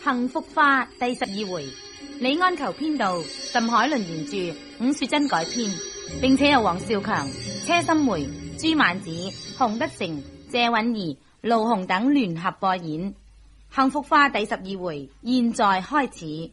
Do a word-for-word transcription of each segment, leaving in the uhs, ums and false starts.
幸福花第十二回，李安求編導，岑海倫原著，伍雪珍改編，並且由黃少強、車心梅、朱曼子、洪德成、謝韻儀、盧紅等聯合播演。幸福花第十二回，現在開始。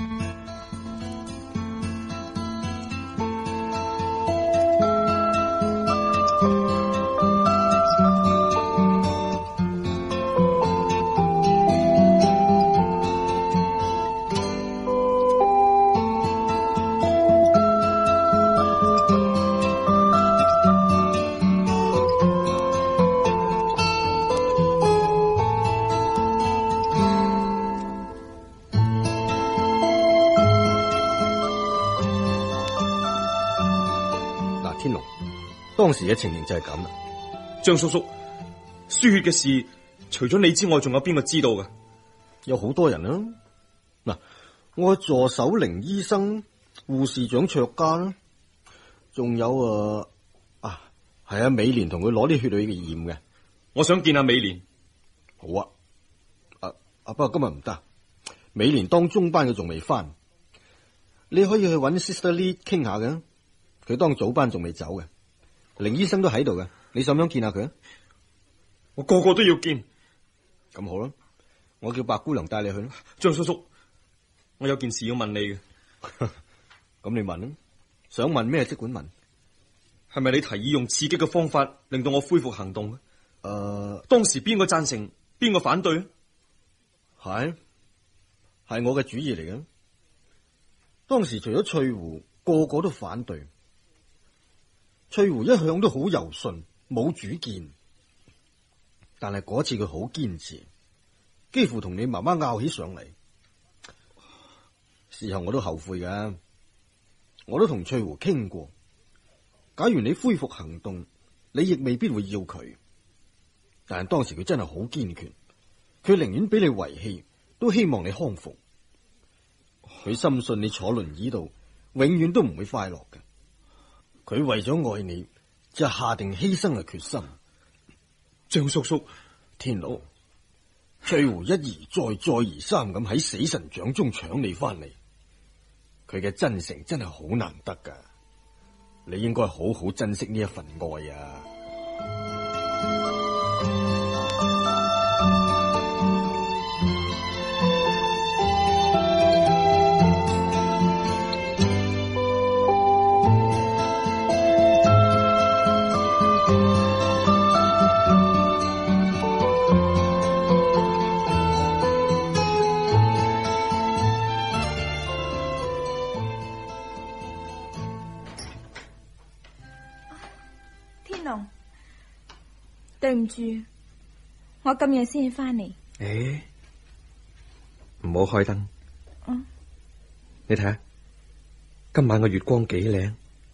當時嘅情形就係咁啦。 張叔叔，輸血嘅事除咗你之外，仲有邊個知道噶？ 有好多人啦。嗱，我助手凌醫生、護士長卓家啦，仲有誒啊，係啊，美蓮同佢攞啲血去嘅驗嘅。 我想見下美蓮。 好啊，啊啊，不過今日唔得，美蓮當中班嘅仲未翻，你可以去揾 Sister Lee 傾下嘅，佢當早班仲未走嘅。凌醫生都喺度嘅，你想唔想見下佢啊？ 我個個都要見。 咁好啦，我叫白姑娘帶你去啦。 張叔叔，我有件事要問你嘅。 咁你問啦，想問咩即管問。 係咪你提議用刺激嘅方法令到我恢復行動？誒、 呃， 當時邊個贊成，邊個反對？ 係係我嘅主意嚟嘅。當時除咗翠湖，個個都反對。翠湖一向都好柔順，冇主見，但係嗰次佢好堅持，幾乎同你媽媽拗起上嚟。事後我都後悔㗎，我都同翠湖傾過，假如你恢復行動，你亦未必會要佢。但係當時佢真係好堅決，佢寧願俾你遺棄，都希望你康復。佢深信你坐輪椅度，永遠都唔會快樂嘅。佢為咗愛你，就下定犧牲嘅決心。 張叔叔， 天老，翠湖一而再，再而三咁喺死神掌中搶你翻嚟，佢嘅真誠真係好難得噶，你應該好好珍惜呢一份愛啊！ 對唔住，我咁夜先至翻嚟。 誒，唔好開燈。 嗯， 你睇下，今晚個月光幾靚。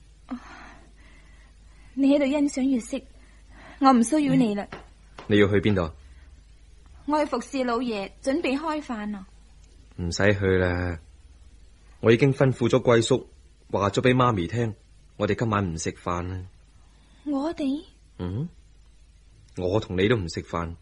你喺度欣賞月色，我唔騷擾你啦。 你要去邊度？ 我去服侍老爺，準備開飯啊。 唔使去啦，我已經吩咐咗貴叔，話咗俾媽咪聽，我哋今晚唔食飯啦。 我哋？ 嗯。我同你都唔食飯，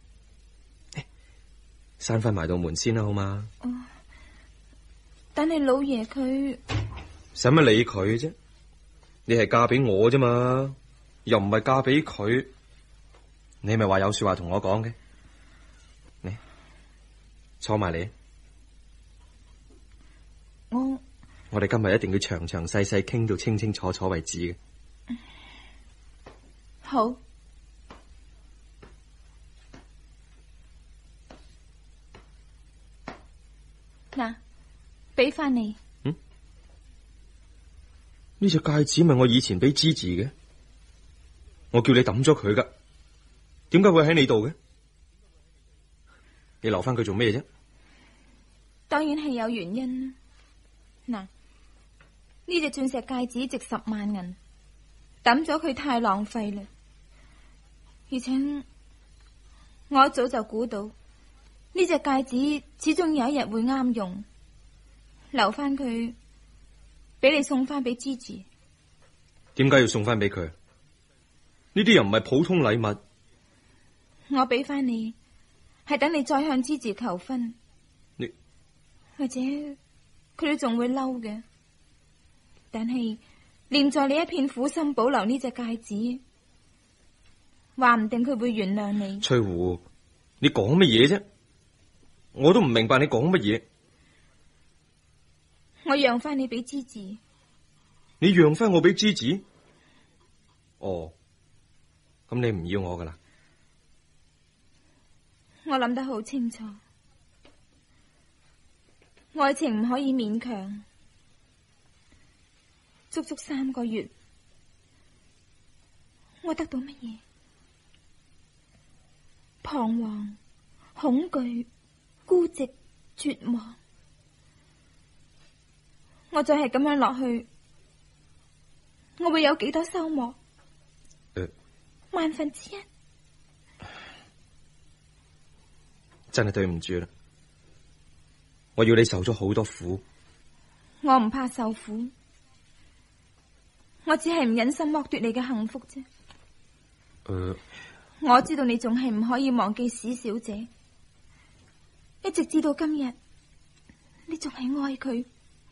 閂翻埋道門先啦，好嘛？ 哦，但係老爺佢使乜理佢啫？你係嫁俾我啫嘛，又唔係嫁俾佢。你咪話有說話同我講嘅，你坐埋嚟。 我我哋今日一定要詳詳細細傾到清清楚楚為止嘅。 好。嗱，俾翻你。 嗯？呢隻戒指咪我以前俾芝芝嘅，我叫你抌咗佢噶，點解會喺你度嘅？你留翻佢做咩啫？ 當然係有原因啦。嗱，呢隻鑽石戒指值十萬銀，抌咗佢太浪費啦。而且我一早就估到。呢隻戒指始終有一日會啱用，留翻佢，俾你送翻俾芝芝。 點解要送翻俾佢？呢啲又唔係普通禮物。 我俾翻你，係等你再向芝芝求婚。 你或者佢哋仲會嬲嘅。但係念在你一片苦心保留呢隻戒指，話唔定佢會原諒你。 翠湖，你講乜嘢啫？我都唔明白你講乜嘢。 我讓翻你俾芝治。 你讓翻我俾芝治？哦，咁你唔要我噶啦？ 我諗得好清楚，愛情唔可以勉強。足足三個月，我得到乜嘢？彷徨、恐懼、孤寂、絕望。我再係咁樣落去，我會有幾多收穫？ 呃、 萬分之一。 真係對唔住啦，我要你受咗好多苦。 我唔怕受苦，我只係唔忍心剝奪你嘅幸福啫。 呃、 我知道你仲係唔可以忘記史小姐，一直至到今日，你仲係愛佢。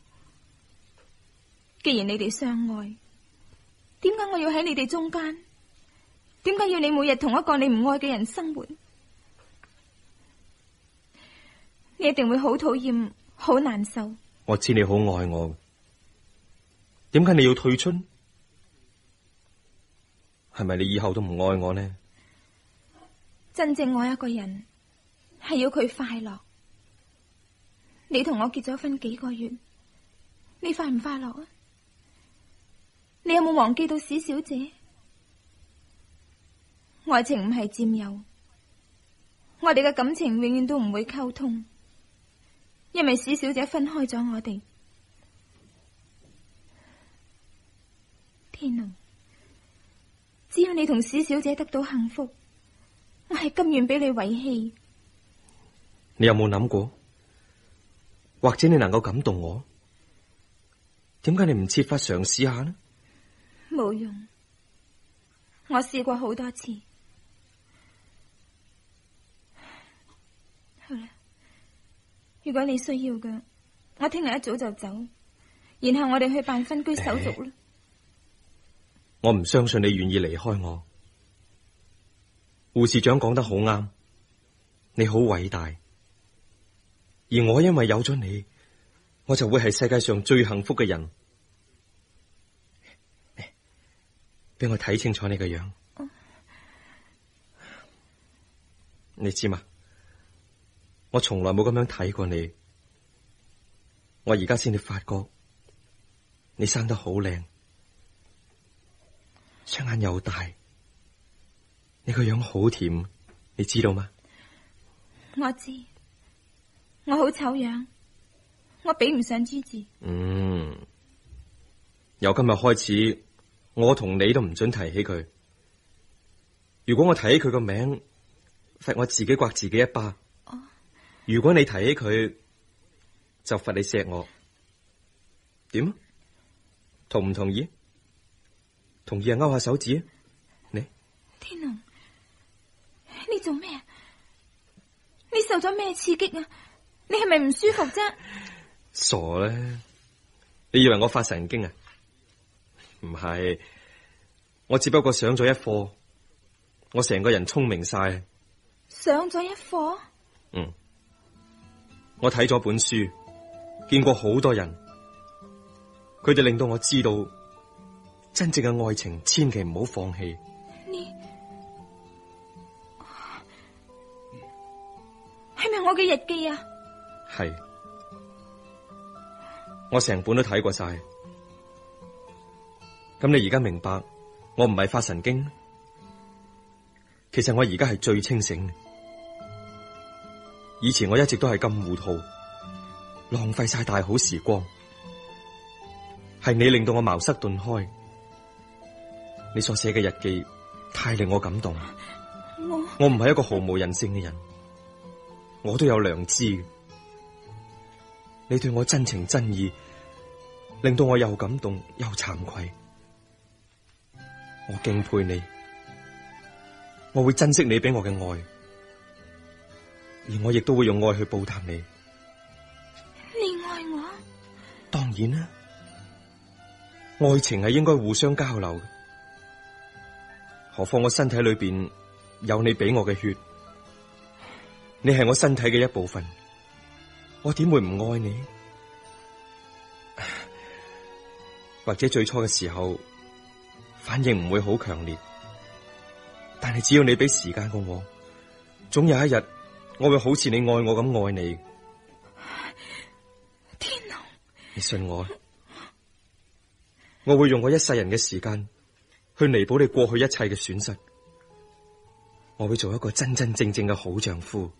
既然你哋相愛，點解我要喺你哋中間？點解要你每日同一個你唔愛嘅人生活？你一定會好討厭，好難受。 我知你好愛我，點解你要退出？係咪你以後都唔愛我呢？ 真正愛一個人係要佢快樂。你同我結咗婚幾個月，你快唔快樂啊？你有冇忘記到史小姐？愛情唔係佔有，我哋嘅感情永遠都唔會溝通，因為史小姐分開咗我哋。天啊！只要你同史小姐得到幸福，我係甘願俾你遺棄。 你有冇諗過？或者你能夠感動我？點解你唔設法嘗試下呢？ 冇用，我試過好多次。好啦，如果你需要嘅，我聽日一早就走，然後我哋去辦分居手續啦。 我唔相信你願意離開我。護士長講得好啱，你好偉大，而我因為有咗你，我就會係世界上最幸福嘅人。俾我睇清楚你個樣。 哦， 你知嘛？我從來冇咁樣睇過你，我而家先至發覺你生得好靚，雙眼又大，你個樣好甜，你知道嗎？ 我知，我好醜樣，我比唔上芝芝。 嗯，由今日開始，我同你都唔准提起佢。如果我提起佢個名，罰我自己刮自己一巴。 哦， 如果你提起佢，就罰你錫我。點啊？同唔同意？同意啊，勾下手指啊！你天龍，你做咩啊？你受咗咩刺激啊？你係咪唔舒服啫？ 傻咧！你以為我發神經啊？唔係，我只不過上咗一課，我成個人聰明晒。 上咗一課？ 嗯，我睇咗本書，見過好多人，佢哋令到我知道，真正嘅愛情千祈唔好放棄。 你係咪我嘅日記啊？ 係，我成本都睇過晒。咁你而家明白我唔係發神經？其實我而家係最清醒嘅。以前我一直都係咁糊塗，浪費晒大好時光。係你令到我茅塞頓開。你所寫嘅日記太令我感動。 我我唔係一個毫無人性嘅人，我都有良知嘅。你對我真情真意，令到我又感動又慚愧。我敬佩你，我會珍惜你俾我嘅愛，而我亦都會用愛去報答你。 你然啦，愛情係應該互相交流嘅。何況我身體裏邊有你俾我嘅血，你係我身體嘅一部分，我點會唔愛你？或者最初嘅時候反應唔會好強烈，但係只要你俾時間過我，總有一日我會好似你愛我咁愛你。 天龍， 你信我，我會用我一世人嘅時間去彌補你過去一切嘅損失，我會做一個真真正正嘅好丈夫。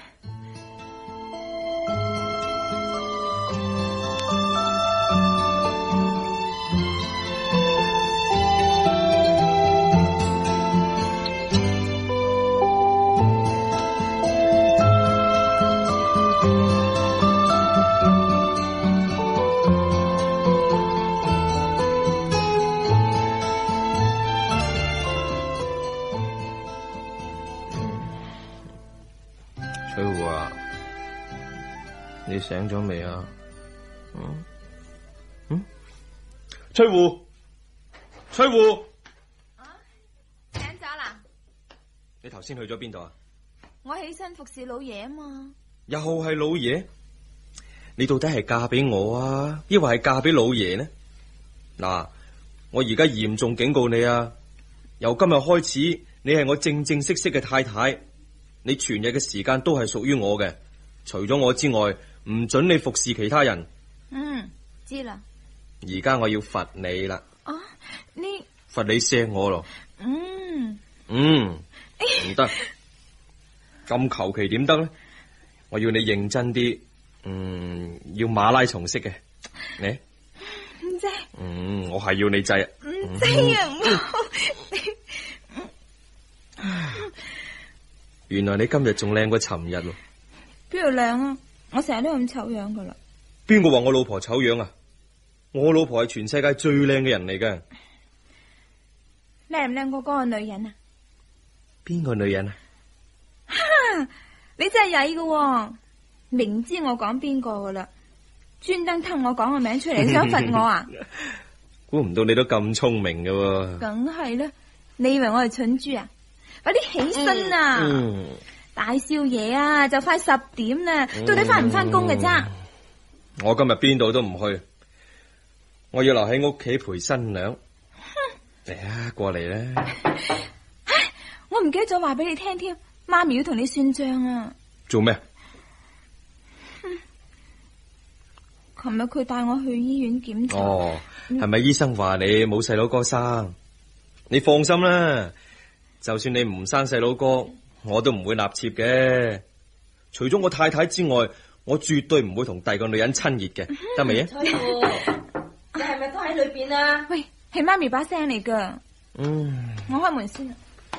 翠湖啊，你醒咗未啊？嗯嗯， 翠湖，翠湖， 醒咗啦？ 你頭先去咗邊度啊？ 我起身服侍老爺啊嘛。 又係老爺？你到底係嫁俾我啊，抑或係嫁俾老爺呢？嗱，我而家嚴重警告你啊！由今日開始，你係我正正式式嘅太太。你全日嘅時間都係屬於我嘅，除咗我之外，唔准你服侍其他人。 嗯，知啦。 而家我要罰你啦。 啊，你罰你錫我咯。 嗯嗯，唔得，咁求其點得咧？我要你認真啲，嗯，要馬拉松式嘅。你唔制。 嗯，我係要你制。 唔制啊！唔好。 原來你今日仲靚過尋日喎。 邊度靚啊？我成日都咁醜樣噶啦。 邊個話我老婆醜樣啊？我老婆係全世界最靚嘅人嚟嘅。 靚唔靚過嗰個女人啊？ 邊個女人啊？ 哈！你真係曳噶，明知我講邊個噶啦，專登吞我講個名出嚟，想罰我啊？ 估唔到你都咁聰明嘅。 梗係啦，你以為我係蠢豬啊？快啲起身啊！ 嗯、 大少爺啊，就快十點啦，嗯、到底翻唔翻工嘅啫？ 我今日邊度都唔去，我要留喺屋企陪新娘。嚟啊，過嚟啦！ 唉，我唔記得咗話俾你聽添，媽咪要同你算賬啊！ 做咩？ 琴日佢帶我去醫院檢查。 哦，係咪醫生話你冇細佬哥生？你放心啦。就算你唔生細佬哥，我都唔會納妾嘅。除咗我太太之外，我絕對唔會同第二個女人親熱嘅，得未啊？ 翠湖，你係咪都喺裏邊啊？ 喂，係媽咪把聲嚟噶。 嗯， 我開門先啊。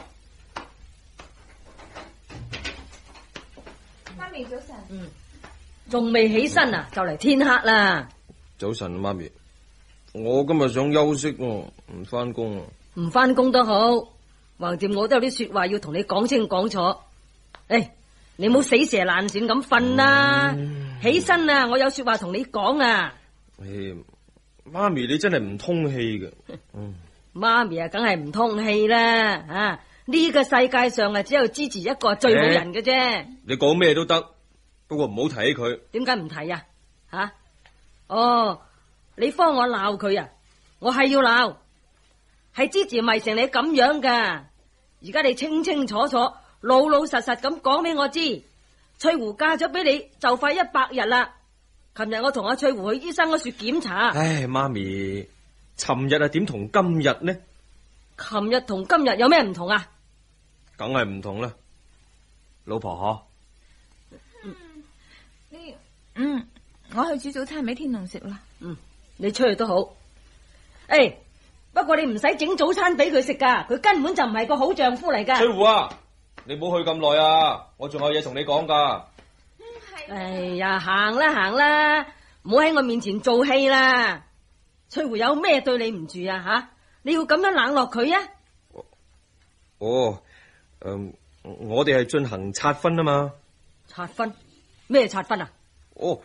媽咪早晨。 嗯，仲未起身啊？就嚟天黑啦。 早晨，媽咪，我今日想休息喎，唔翻工啊。 唔翻工都好。橫掂我都有啲說話要同你講清講楚，誒、哎，你唔好死蛇爛鱔咁瞓啦，嗯、起身啊！我有說話同你講啊！ 誒，媽咪你真係唔通氣嘅，嗯， 媽咪啊，梗係唔通氣啦，啊，呢、這個世界上啊只有支持一個最好人嘅啫、欸。 你講咩都得，不過唔好提起佢。點解唔提啊？吓、啊，哦，你幫我鬧佢啊！我係要鬧。係支持迷成你咁樣噶，而家你清清楚楚、老老實實咁講俾我知，翠湖嫁咗俾你就快一百日啦。琴日我同阿翠湖去醫生嗰處檢查。 唉，媽咪，尋日啊點同今日呢？ 琴日同今日有咩唔同啊？ 梗係唔同啦，老婆嗬。 嗯，你嗯，我去煮早餐俾天龍食啦。 嗯，你出去都好。誒、欸。不過你唔使整早餐俾佢食噶，佢根本就唔係個好丈夫嚟噶。 翠湖啊，你唔好去咁耐啊，我仲有嘢同你講噶。 哎呀，行啦行啦，唔好喺我面前做戲啦。翠湖有咩對你唔住啊？吓，你要咁樣冷落佢啊？ 哦，嗯、呃，我哋係進行拆婚啊嘛。 拆婚？咩拆婚啊？ 哦，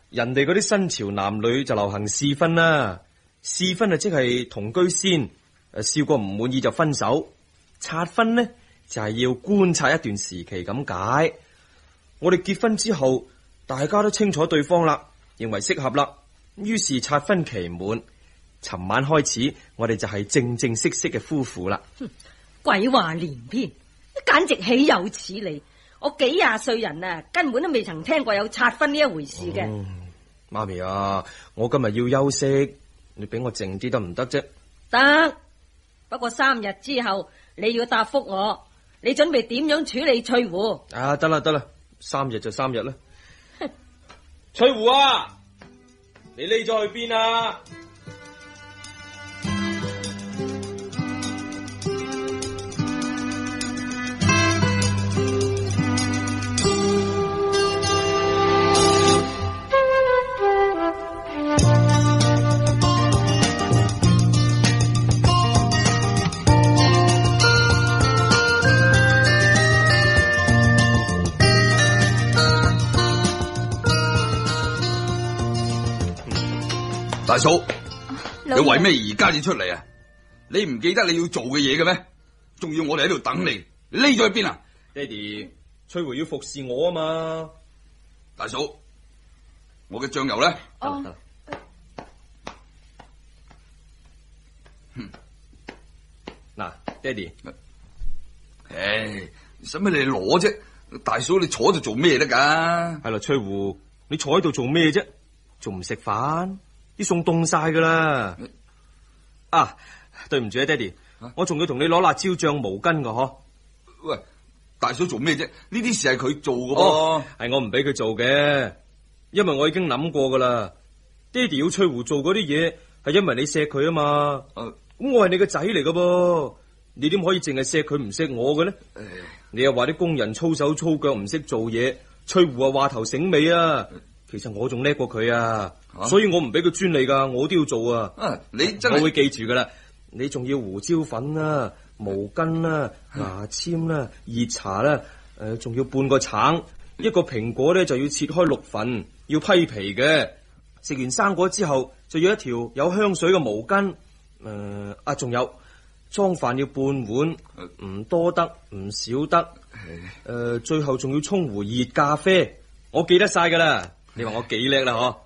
人哋嗰啲新潮男女就流行試婚啦，試婚啊即係同居先，誒笑過唔滿意就分手。拆婚呢就係要觀察一段時期咁解。我哋結婚之後，大家都清楚對方啦，認為適合啦，於是拆婚期滿。尋晚開始，我哋就係正正式式嘅夫婦啦。 鬼話連篇，簡直豈有此理！我幾廿歲人啊，根本都未曾聽過有拆婚呢一回事嘅。 嗯，媽咪啊，我今日要休息，你俾我靜啲得唔得啫？ 得，不過三日之後你要答覆我，你準備點樣處理翠湖？ 啊，得啦得啦，三日就三日啦。翠湖啊，你匿咗去邊啊？ 大嫂，你老爺為咩而家至出嚟啊？你唔記得你要做嘅嘢嘅咩？仲要我哋喺度等你，你匿咗去邊啊？ 爹哋，翠湖要服侍我啊嘛。 大嫂，我嘅醬油咧？ 哦， 嗱，爹哋， 唉，使乜你攞啫？大嫂，你坐喺度做咩得噶？ 係啦，翠湖，你坐喺度做咩啫？仲唔食飯？啲餸凍晒噶啦！啊，對唔住啊，爹哋， 啊我仲要同你攞辣椒醬毛巾噶嗬。 喂，大嫂做咩啫？呢啲事係佢做噶噃。 哦，係我唔俾佢做嘅，因為我已經諗過噶啦。爹哋要翠湖做嗰啲嘢，係因為你錫佢啊嘛。咁、 啊、 我係你個仔嚟噶噃，你點可以淨係錫佢唔錫我嘅咧？ 唉你又話啲工人粗手粗腳唔識做嘢，翠湖啊話頭醒尾啊。其實我仲叻過佢啊，啊所以我唔俾佢專利噶，我都要做啊。 啊，你真係我會記住噶啦。你仲要胡椒粉啦、毛巾啦、牙籤啦、熱茶啦，誒、呃，仲要半個橙，一個蘋果咧就要切開六份，要批皮嘅。食完生果之後，就要一條有香水嘅毛巾。誒、呃，啊，仲有裝飯要半碗，唔多得，唔少得。誒、呃，最後仲要沖壺熱咖啡，我記得晒噶啦。你話我幾叻啦，嗬？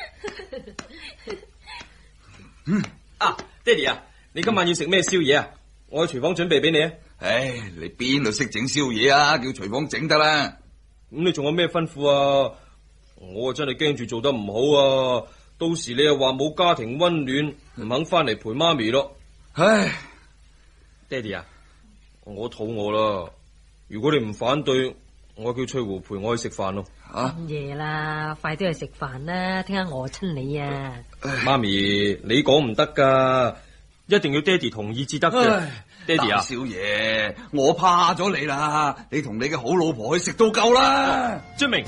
嗯，啊，爹哋啊，你今晚要食咩宵夜啊？我去廚房準備俾你啊。 唉，你邊度識整宵夜啊？叫廚房整得啦。 咁你仲有咩吩咐啊？我啊真係驚住做得唔好啊，到時你又話冇家庭溫暖，唔肯翻嚟陪媽咪咯。 唉， 爹哋啊，我肚餓啦，如果你唔反對，我叫翠湖陪我去食飯咯。 啊， 咁夜啦，快啲去食飯啦，聽下餓親你啊！ 媽咪，你講唔得噶，一定要爹哋同意至得嘅。爹哋啊， 少爺，我怕咗你啦，你同你嘅好老婆去食到夠啦。 遵明。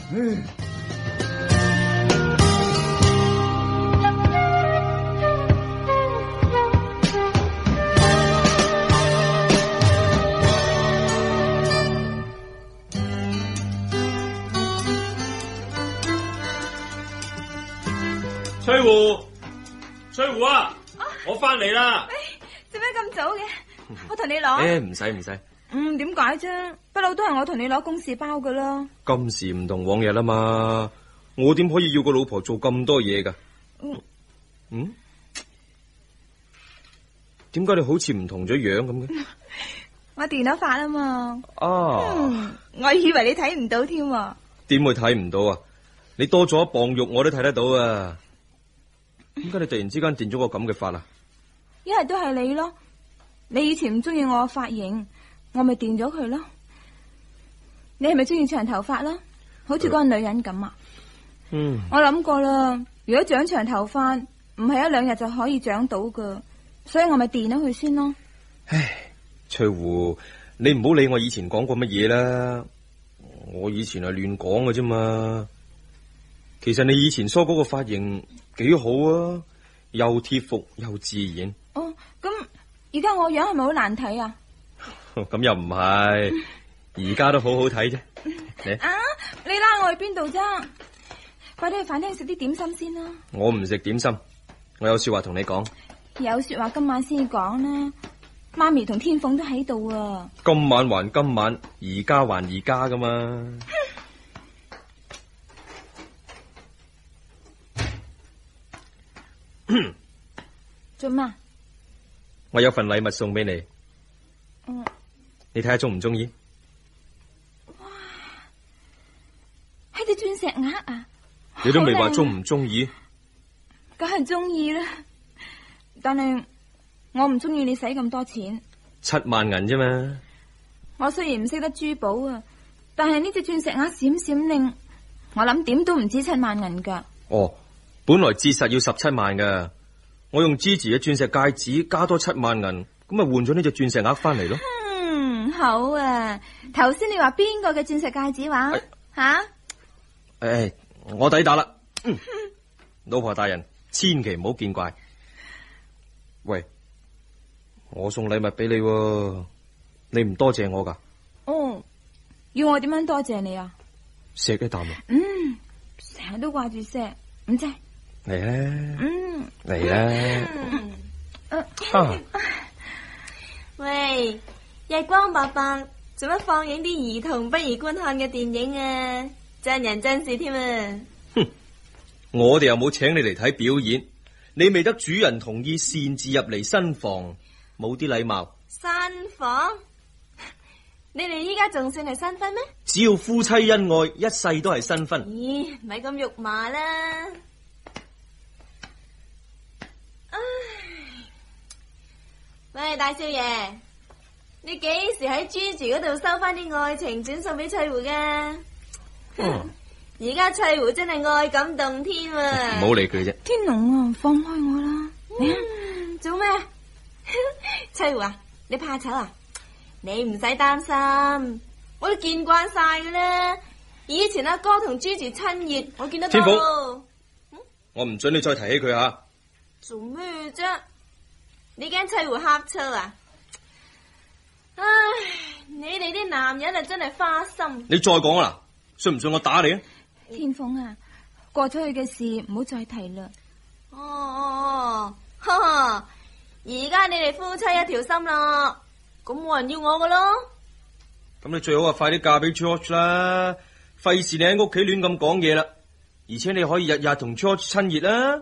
翠湖，翠湖啊，啊我翻嚟啦。 做咩咁早嘅？我同你攞。 誒，唔使唔使。 嗯，點解啫？不嬲都係我同你攞公事包噶啦。 今時唔同往日啦嘛，我點可以要個老婆做咁多嘢噶？嗯，嗯，點解你好似唔同咗樣咁嘅？ 我電咗髮啊嘛。 啊、 嗯，我以為你睇唔到添。 點會睇唔到啊？你多咗一磅肉，我都睇得到啊！點解你突然之間電咗個咁嘅髮啊？ 一係都係你咯，你以前唔中意我嘅髮型，我咪電咗佢咯。你係咪中意長頭髮啦？好似嗰個女人咁啊？ 嗯， 我諗過啦，如果長長頭髮唔係一兩日就可以長到噶，所以我咪電咗佢先咯。 唉，翠湖，你唔好理我以前講過乜嘢啦，我以前係亂講嘅啫嘛。其實你以前梳嗰個髮型幾好啊，又貼服又自然。 哦，咁而家我樣係咪好難睇啊？ 咁又唔係，而家都好好睇啫。你啊，你拉我去邊度啫？ 快啲去飯廳食啲點心先啦。 我唔食點心，我有說話同你講。 有說話今晚先講啦，媽咪同天鳳都喺度啊。 今晚還今晚，而家還而家噶嘛。 做咩？ 我有份禮物送俾你， 嗯， 你睇下中唔中意？ 係隻鑽石額啊！ 你都未話中唔中意？ 梗係中意啦，但係我唔中意你使咁多錢。 七萬銀啫嘛。 我雖然唔識得珠寶啊，但係呢隻鑽石額閃閃亮，我諗點都唔止七萬銀噶。 哦，本來折實要十七萬噶，我用芝芝嘅鑽石戒指加多七萬銀，咁咪換咗呢隻鑽石額翻嚟咯。 嗯，好啊。頭先你話邊個嘅鑽石戒指話吓？ 誒，我抵打啦。嗯，老婆大人，千祈唔好見怪。喂，我送禮物俾你喎，你唔多謝我噶？ 哦，要我點樣多謝你啊？ 錫一啖啊！ 嗯，成日都掛住錫，唔制。 嚟啦， 嗯， 嚟啦。 嗯啊， 喂，日光白白，做乜放映啲兒童不宜觀看嘅電影啊？真人真事添啊！ 哼，我哋又冇請你嚟睇表演，你未得主人同意擅自入嚟新房，冇啲禮貌。 新房？你哋依家仲算係新婚咩？ 只要夫妻恩愛，一世都係新婚。 咦，咪咁肉麻啦！唉，喂，大少爺，你幾時喺朱住嗰度收翻啲愛情轉送俾翠湖嘅？ 嗯， 而家翠湖真係愛感動天啊！ 唔好理佢啫。 天龍啊，放開我啦！ 嗯、做咩？翠湖啊，你怕醜啊？你唔使擔心，我都見慣晒噶啦。以前阿哥同朱住親熱，我見得多。 天鳳，嗯、我唔准你再提起佢啊！ 做咩啫？你驚翠湖呷醋啊？唉，你哋啲男人啊，真係花心。 你再講啦，信唔信我打你啊？ 天鳳啊，過咗去嘅事唔好再提啦。 哦哦，哈哈，而家你哋夫妻一條心啦，咁冇人要我噶咯。 咁你最好啊，快啲嫁俾 George 啦，費事你喺屋企亂咁講嘢啦。而且你可以日日同 George 親熱啦。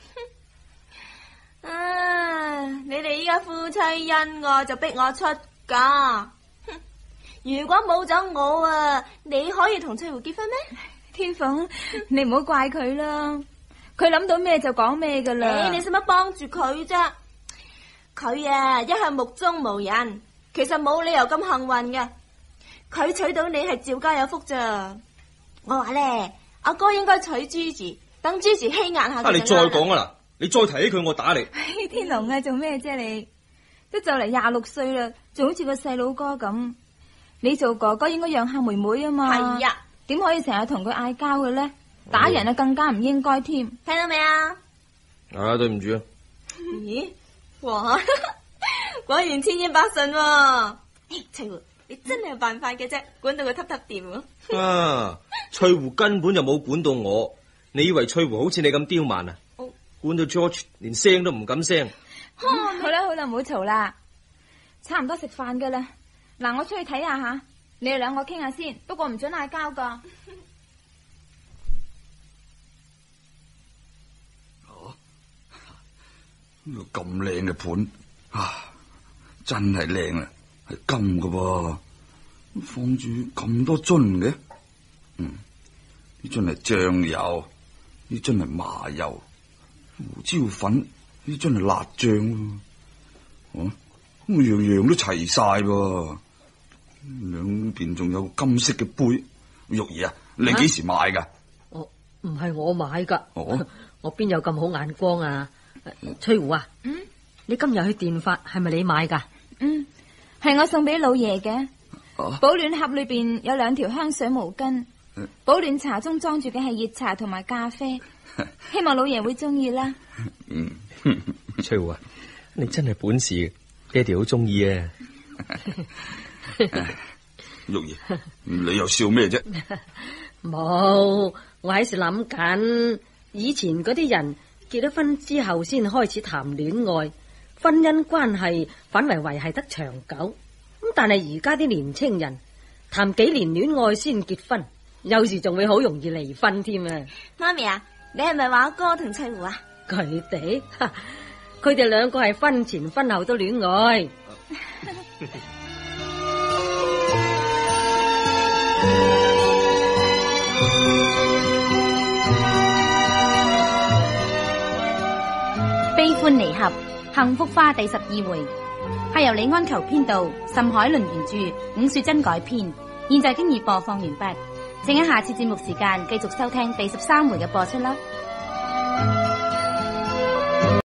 啊，你哋依家夫妻恩愛就逼我出嫁。如果冇咗我啊，你可以同翠湖結婚咩？ 天鳳，你唔好怪佢啦，佢諗到咩就講咩噶啦。 欸，你使乜幫住佢啫？佢啊，一向目中無人，其實冇理由咁幸運嘅。佢娶到你係趙家有福咋。我話咧，阿哥應該娶朱字，等朱字欺壓下佢。 啊，你再講啊啦，你再提起佢，我打你。 天龍啊，做咩啫你？都就嚟廿六歲啦，仲好似個細佬哥咁。你做哥哥應該讓下妹妹啊嘛。 係呀， 點可以成日同佢嗌交嘅咧？打人啊，更加唔應該添。 聽到未啊？ 啊，對唔住啊。 咦？哇！果然千依百順喎。翠湖，你真係有辦法嘅啫，管到佢揼揼掂喎。 啊！翠湖根本就冇管到我，你以為翠湖好似你咁刁蠻啊？ 哦， 管到 George 連聲都唔敢聲。 嗯、好啦好啦，唔好嘈啦，差唔多食飯噶啦。嗱，我出去睇下吓，你哋兩個傾下先，不過唔准嗌交噶。 哦，咁靚嘅盤啊，真係靚啊，係金噶噃，放住咁多樽嘅。嗯，呢樽係醬油，呢樽係麻油，胡椒粉，呢樽係辣醬。哦、啊，咁樣樣都齊晒噃。兩邊仲有金色嘅杯，玉兒啊，你幾時買噶？ 我唔係我買噶， 哦， 我邊有咁好眼光啊？翠湖啊， 嗯， 你今日去電髮係咪你買噶？ 嗯，係我送俾老爺嘅。 啊， 保暖盒裏邊有兩條香水毛巾，保暖茶盅裝住嘅係熱茶同埋咖啡，希望老爺會中意啦。 嗯， 翠湖啊，你真係本事，爹哋好中意啊！ 玉兒，你又笑咩啫？ 冇， 我喺度諗緊，以前嗰啲人結咗婚之後先開始談戀愛，婚姻關係反為維繫得長久。咁但係而家啲年青人談幾年戀愛先結婚，有時仲會好容易離婚添啊！ 媽咪啊，你係咪話阿哥同翠湖啊？ 佢哋，佢哋兩個係婚前婚後都戀愛。 悲歡離合，幸福花第十二回，係由李安求編導，岑海倫原著，伍雪珍改編。現在經已播放完畢，請喺下次節目時間繼續收聽第十三回嘅播出啦。